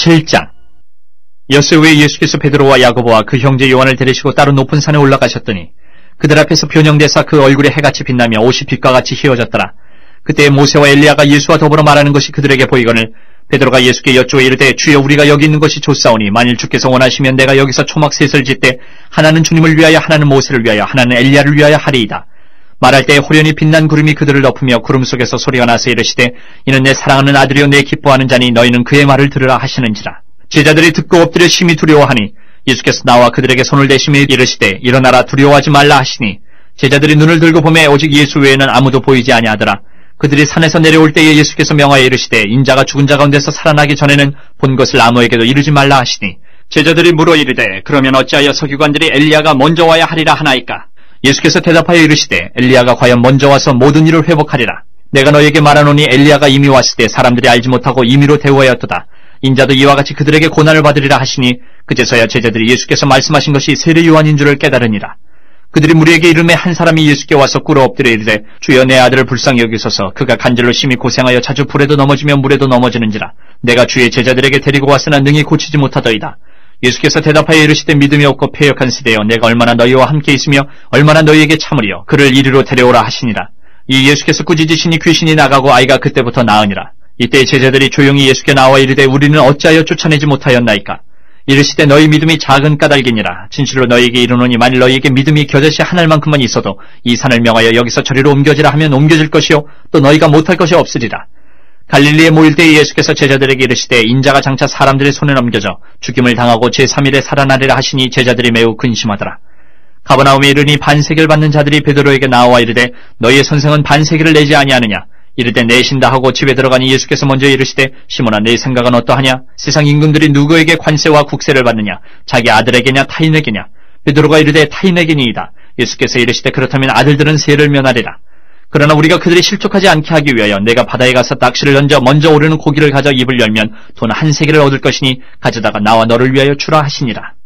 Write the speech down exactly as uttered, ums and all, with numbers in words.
팔 장. 엿새 후에 예수께서 베드로와 야고보와 그 형제 요한을 데리시고 따로 높은 산에 올라가셨더니 그들 앞에서 변형되사 그 얼굴에 해같이 빛나며 옷이 빛과 같이 휘어졌더라. 그때 모세와 엘리야가 예수와 더불어 말하는 것이 그들에게 보이거늘 베드로가 예수께 여쭈어 이르되 주여 우리가 여기 있는 것이 좋사오니 만일 주께서 원하시면 내가 여기서 초막 셋을 짓되 하나는 주님을 위하여 하나는 모세를 위하여 하나는 엘리야를 위하여 하리이다. 말할 때 호련히 빛난 구름이 그들을 덮으며 구름 속에서 소리가 나서 이르시되 이는 내 사랑하는 아들이요 내 기뻐하는 자니 너희는 그의 말을 들으라 하시는지라. 제자들이 듣고 엎드려 심히 두려워하니 예수께서 나와 그들에게 손을 대시며 이르시되 일어나라 두려워하지 말라 하시니 제자들이 눈을 들고 보매 오직 예수 외에는 아무도 보이지 아니하더라. 그들이 산에서 내려올 때에 예수께서 명하여 이르시되 인자가 죽은 자 가운데서 살아나기 전에는 본 것을 아무에게도 이르지 말라 하시니 제자들이 물어 이르되 그러면 어찌하여 서기관들이 엘리야가 먼저 와야 하리라 하나이까? 예수께서 대답하여 이르시되 엘리야가 과연 먼저 와서 모든 일을 회복하리라. 내가 너에게 말하노니 엘리야가 이미 왔을 때 사람들이 알지 못하고 임의로 대우하였도다. 인자도 이와 같이 그들에게 고난을 받으리라 하시니 그제서야 제자들이 예수께서 말씀하신 것이 세례 요한인 줄을 깨달으니라. 그들이 무리에게 이르매 한 사람이 예수께 와서 꿇어 엎드려 이르되 주여 내 아들을 불쌍히 여기소서. 그가 간절로 심히 고생하여 자주 불에도 넘어지며 물에도 넘어지는지라. 내가 주의 제자들에게 데리고 왔으나 능히 고치지 못하더이다. 예수께서 대답하여 이르시되 믿음이 없고 패역한 세대여 내가 얼마나 너희와 함께 있으며 얼마나 너희에게 참으리요. 그를 이리로 데려오라 하시니라. 이 예수께서 꾸짖으시니 귀신이 나가고 아이가 그때부터 나으니라. 이때 제자들이 조용히 예수께 나와 이르되 우리는 어찌하여 쫓아내지 못하였나이까? 이르시되 너희 믿음이 작은 까닭이니라. 진실로 너희에게 이르노니 만일 너희에게 믿음이 겨자씨 한 알만큼만 있어도 이 산을 명하여 여기서 저리로 옮겨지라 하면 옮겨질 것이요 또 너희가 못할 것이 없으리라. 갈릴리에 모일 때에 예수께서 제자들에게 이르시되 인자가 장차 사람들의 손에 넘겨져 죽임을 당하고 제삼 일에 살아나리라 하시니 제자들이 매우 근심하더라. 가버나움에 이르니 반세계를 받는 자들이 베드로에게 나와 이르되 너희의 선생은 반세계를 내지 아니하느냐? 이르되 내신다 하고 집에 들어가니 예수께서 먼저 이르시되 시몬아 내 생각은 어떠하냐? 세상 임금들이 누구에게 관세와 국세를 받느냐? 자기 아들에게냐 타인에게냐? 베드로가 이르되 타인에게니이다. 예수께서 이르시되 그렇다면 아들들은 세를 면하리라. 그러나 우리가 그들이 실족하지 않게 하기 위하여 내가 바다에 가서 낚시를 던져 먼저 오르는 고기를 가져 입을 열면 돈 한 세계를 얻을 것이니 가져다가 나와 너를 위하여 주라 하시니라.